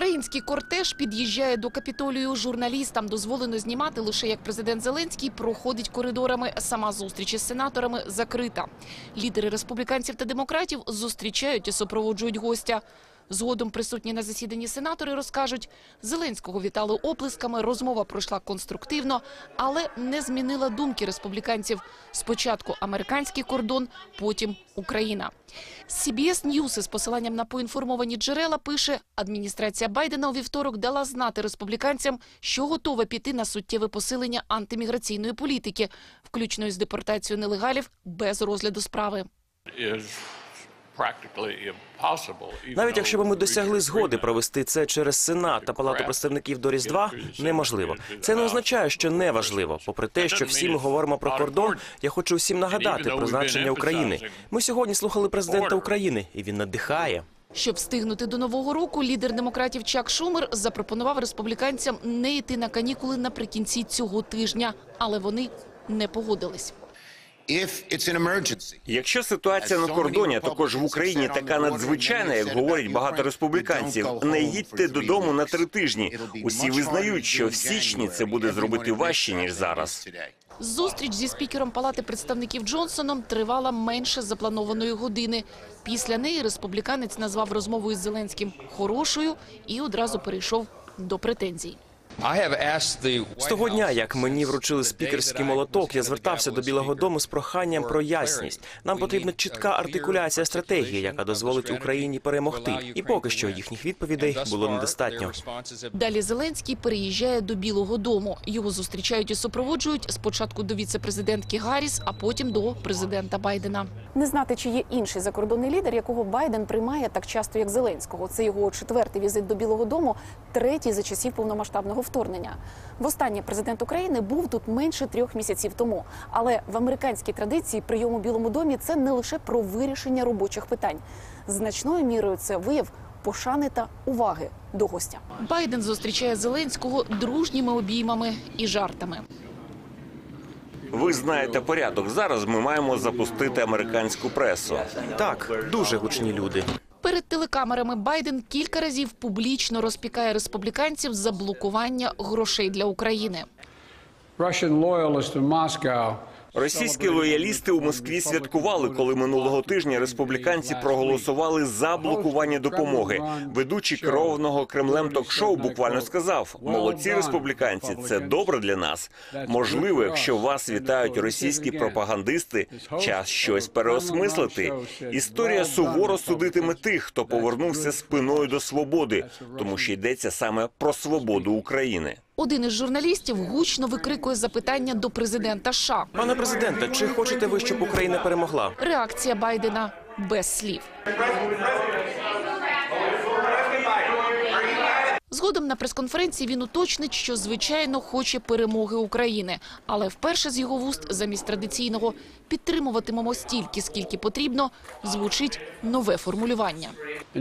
Український кортеж під'їжджає до Капітолію. Журналістам дозволено знімати лише як президент Зеленський проходить коридорами. Сама зустріч із сенаторами закрита. Лідери республіканців та демократів зустрічають і супроводжують гостя. Згодом присутні на засіданні сенатори розкажуть, Зеленського вітали оплесками, розмова пройшла конструктивно, але не змінила думки республіканців. Спочатку американський кордон, потім Україна. CBS News із посиланням на поінформовані джерела пише, адміністрація Байдена у вівторок дала знати республіканцям, що готова піти на суттєве посилення антиміграційної політики, включно із депортацією нелегалів без розгляду справи. Навіть якщо б ми досягли згоди провести це через Сенат та Палату представників до Різдва, неможливо. Це не означає, що неважливо. Попри те, що всі ми говоримо про кордон, я хочу всім нагадати про значення України. Ми сьогодні слухали президента України, і він надихає. Щоб встигнути до Нового року, лідер демократів Чак Шумер запропонував республіканцям не йти на канікули наприкінці цього тижня, але вони не погодились. Якщо ситуація на кордоні, також в Україні така надзвичайна, як говорять багато республіканців, не їдьте додому на 3 тижні. Усі визнають, що в січні це буде зробити важче, ніж зараз. Зустріч зі спікером Палати представників Джонсоном тривала менше запланованої години. Після неї республіканець назвав розмову із Зеленським хорошою і одразу перейшов до претензій. З того дня, як мені вручили спікерський молоток, я звертався до Білого дому з проханням про ясність. Нам потрібна чітка артикуляція стратегії, яка дозволить Україні перемогти. І поки що їхніх відповідей було недостатньо. Далі Зеленський переїжджає до Білого дому. Його зустрічають і супроводжують спочатку до віце-президентки Гарріс, а потім до президента Байдена. Не знати, чи є інший закордонний лідер, якого Байден приймає так часто, як Зеленського. Це його 4-й візит до Білого дому, 3-й за часів повномасштабного вторгнення. Востаннє президент України був тут менше 3 місяців тому. Але в американській традиції прийом у Білому домі – це не лише про вирішення робочих питань. Значною мірою це вияв пошани та уваги до гостя. Байден зустрічає Зеленського дружніми обіймами і жартами. Ви знаєте порядок. Зараз ми маємо запустити американську пресу. Так, дуже гучні люди. Перед телекамерами Байден кілька разів публічно розпікає республіканців за блокування грошей для України. Російські лоялісти у Москві святкували, коли минулого тижня республіканці проголосували за блокування допомоги. Ведучий керованого Кремлем ток-шоу буквально сказав: «Молодці республіканці, це добре для нас. Можливо, якщо вас вітають російські пропагандисти, час щось переосмислити. Історія суворо судитиме тих, хто повернувся спиною до свободи, тому що йдеться саме про свободу України». Один із журналістів гучно викрикує запитання до президента США. Пане президенте, чи хочете ви, щоб Україна перемогла? Реакція Байдена без слів. Згодом на прес-конференції він уточнить, що, звичайно, хоче перемоги України. Але вперше з його вуст замість традиційного «підтримуватимемо стільки, скільки потрібно» звучить нове формулювання.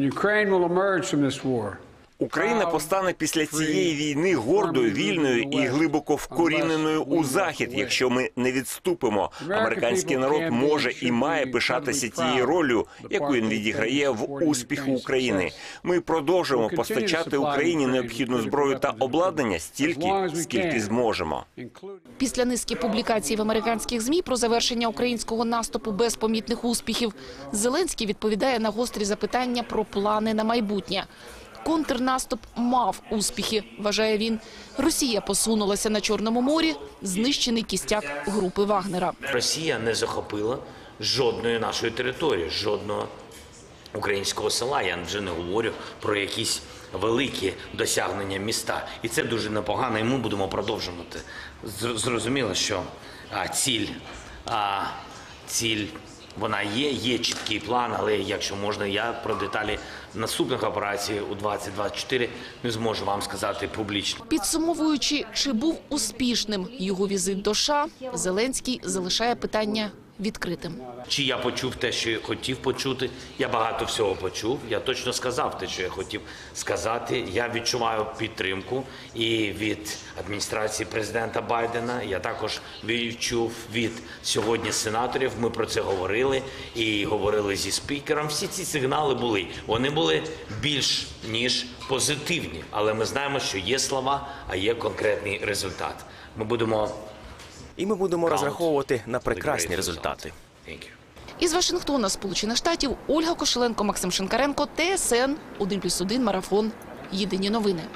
Україна постане після цієї війни гордою, вільною і глибоко вкоріненою у Захід, якщо ми не відступимо. Американський народ може і має пишатися тією роллю, яку він відіграє в успіху України. Ми продовжуємо постачати Україні необхідну зброю та обладнання стільки, скільки зможемо. Після низки публікацій в американських ЗМІ про завершення українського наступу без помітних успіхів, Зеленський відповідає на гострі запитання про плани на майбутнє. Контрнаступ мав успіхи, вважає він. Росія посунулася на Чорному морі, знищений кістяк групи Вагнера. Росія не захопила жодної нашої території, жодного українського села. Я вже не говорю про якісь великі досягнення міста. І це дуже непогано, і ми будемо продовжувати. Зрозуміло, що ціль вона є чіткий план, але якщо можна, я про деталі наступних операцій у 2024 не зможу вам сказати публічно. Підсумовуючи, чи був успішним його візит до США, Зеленський залишає питання відкритим. Чи я почув те, що я хотів почути? Я багато всього почув. Я точно сказав те, що я хотів сказати. Я відчуваю підтримку і від адміністрації президента Байдена. Я також відчув від сьогодні сенаторів. Ми про це говорили і говорили зі спікером. Всі ці сигнали були. Вони були більш ніж позитивні. Але ми знаємо, що є слова, а є конкретний результат. Ми будемо розраховувати на прекрасні результати. Із Вашингтона, Сполучених Штатів, Ольга Кошеленко, Максим Шинкаренко, ТСН 1+1 Марафон. Єдині новини.